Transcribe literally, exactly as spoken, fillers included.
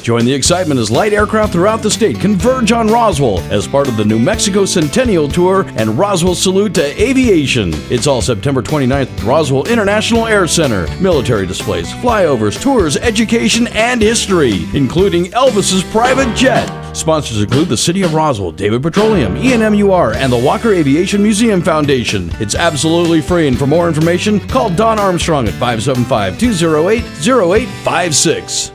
Join the excitement as light aircraft throughout the state converge on Roswell as part of the New Mexico Centennial Tour and Roswell Salute to Aviation. It's all September twenty-ninth at Roswell International Air Center. Military displays, flyovers, tours, education, and history, including Elvis's private jet. Sponsors include the City of Roswell, David Petroleum, E and M U R, and the Walker Aviation Museum Foundation. It's absolutely free, and for more information, call Don Armstrong at five seven five, two oh eight, oh eight five six.